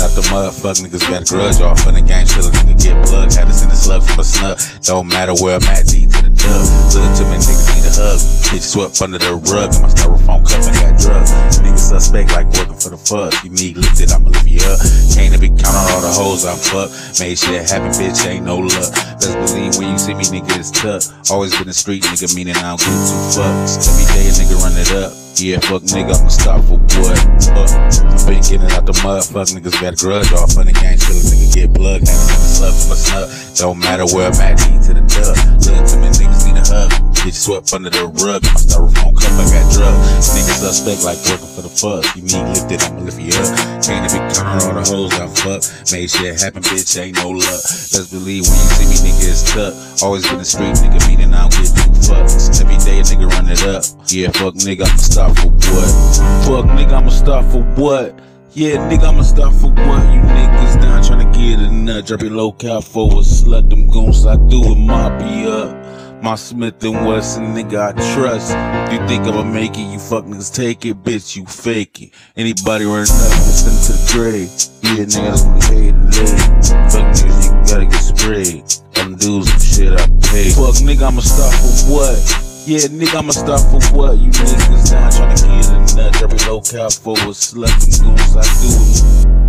out the mud, fuck niggas got a grudge off on the game, till a nigga get plugged. Had to send a slug from a snub. Don't matter where I'm at, D to the dub. Look to me, niggas need a hug. Bitch swept under the rug, and my styrofoam cup and got drugs. Niggas suspect like working for the fuck. You need lifted, I'ma lift you up. Can't be count on all the hoes I'm fucked. Made shit happen, bitch, ain't no luck. Let's believe when you see me, nigga, it's tough. Always been a street nigga, meaning I don't give two fucks. Every day a nigga run it up. Yeah, fuck nigga, I'ma stop for what? Been getting out the mud, fuck niggas got a grudge off on the gang, till a nigga get plugged. Had to send a slug from a snub. Don't matter where I'm at, D to the dub. Look to me, niggas need a hug. Bitch swept under the rug, my styrofoam cup, I got drugs. Niggas suspect like working for the fuck. You need lifted, I'ma lift you up. Can't be counting all the hoes I'm fucked. Made shit happen, bitch, ain't no luck. Let's believe when you see me, nigga, it's tough. Always been a street nigga, meaning I don't give two fucks. Every day a nigga run it up. Yeah, fuck nigga, I'ma stop for what? Fuck nigga, I'ma stop for what? Yeah, nigga, I'ma stop for what? You niggas down tryna get a nut. Drop your low cap for a slut. Them goons I do it, mop you up. My Smith & Wesson, nigga, I trust. If you think I'ma make it, you fuck niggas take it, bitch, you fake it. Anybody running up, send to the grave. Yeah, nigga, that's what we hate and late. Fuck niggas, you gotta get sprayed. Them dudes some shit I pay. Fuck nigga, I'ma stop for what? Yeah, nigga, I'ma stop for what? You niggas down tryna get a nut. Drop your low cap for a slut. Them goons I do it.